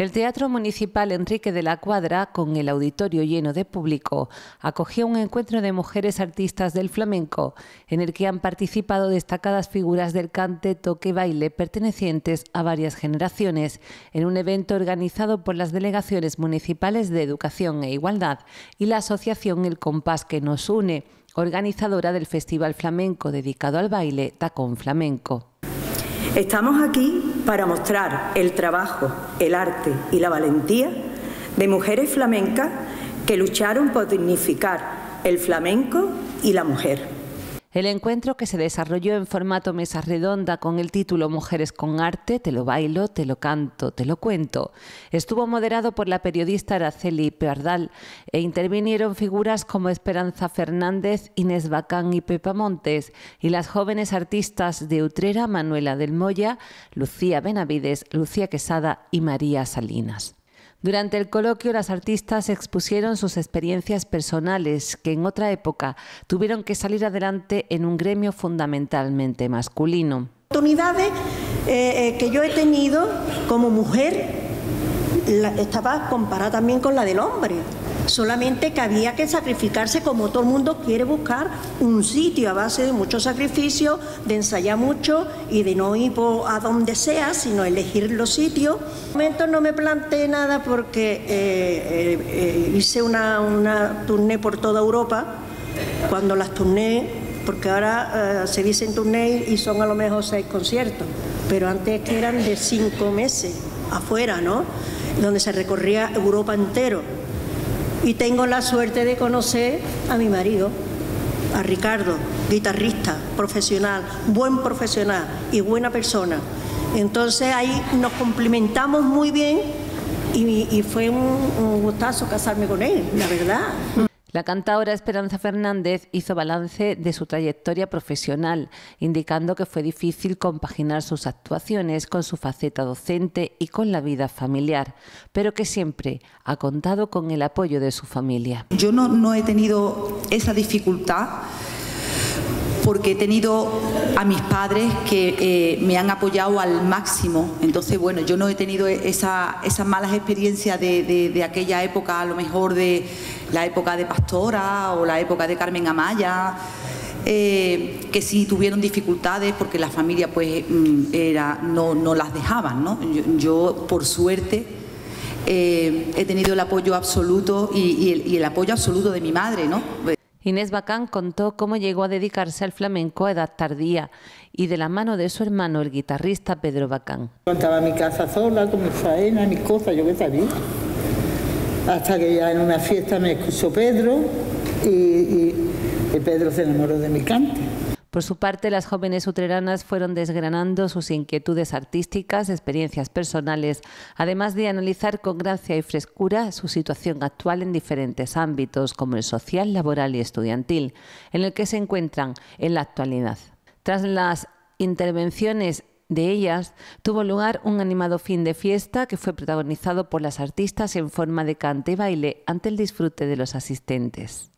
El Teatro Municipal Enrique de la Cuadra, con el auditorio lleno de público, acogió un encuentro de mujeres artistas del flamenco, en el que han participado destacadas figuras del cante, toque y baile pertenecientes a varias generaciones, en un evento organizado por las delegaciones municipales de Educación e Igualdad y la asociación El Compás que nos une, organizadora del Festival Flamenco dedicado al baile Tacón Flamenco. Estamos aquí para mostrar el trabajo, el arte y la valentía de mujeres flamencas que lucharon por dignificar el flamenco y la mujer. El encuentro, que se desarrolló en formato mesa redonda con el título Mujeres con Arte, te lo bailo, te lo canto, te lo cuento, estuvo moderado por la periodista Araceli Pardal e intervinieron figuras como Esperanza Fernández, Inés Bacán y Pepa Montes, y las jóvenes artistas de Utrera, Manuela del Moya, Lucía Benavides, Lucía Quesada y María Salinas. Durante el coloquio, las artistas expusieron sus experiencias personales que en otra época tuvieron que salir adelante en un gremio fundamentalmente masculino. Oportunidades que yo he tenido como mujer estaba comparada también con la del hombre. Solamente que había que sacrificarse, como todo el mundo quiere buscar un sitio a base de mucho sacrificio, de ensayar mucho y de no ir a donde sea, sino elegir los sitios. En este momento no me planteé nada porque hice una tournée por toda Europa. Cuando las tournées, porque ahora se dicen tournée y son a lo mejor 6 conciertos, pero antes que eran de 5 meses afuera, ¿no? Donde se recorría Europa entero. Y tengo la suerte de conocer a mi marido, a Ricardo, guitarrista, profesional, buen profesional y buena persona. Entonces ahí nos complementamos muy bien y fue un gustazo casarme con él, la verdad. La cantaora Esperanza Fernández hizo balance de su trayectoria profesional, indicando que fue difícil compaginar sus actuaciones con su faceta docente y con la vida familiar, pero que siempre ha contado con el apoyo de su familia. Yo no he tenido esa dificultad porque he tenido a mis padres que me han apoyado al máximo. Entonces, bueno, yo no he tenido esas malas experiencias de aquella época, a lo mejor de la época de Pastora o la época de Carmen Amaya, que sí tuvieron dificultades porque la familia pues no las dejaban, ¿no? Yo por suerte, he tenido el apoyo absoluto y el apoyo absoluto de mi madre, ¿no? Inés Bacán contó cómo llegó a dedicarse al flamenco a edad tardía y de la mano de su hermano, el guitarrista Pedro Bacán. Estaba en mi casa sola, con mis faenas, mis cosas, yo qué sabía. Hasta que ya en una fiesta me escuchó Pedro y Pedro se enamoró de mi cante. Por su parte, las jóvenes utreranas fueron desgranando sus inquietudes artísticas, experiencias personales, además de analizar con gracia y frescura su situación actual en diferentes ámbitos, como el social, laboral y estudiantil, en el que se encuentran en la actualidad. Tras las intervenciones de ellas, tuvo lugar un animado fin de fiesta que fue protagonizado por las artistas en forma de cante y baile ante el disfrute de los asistentes.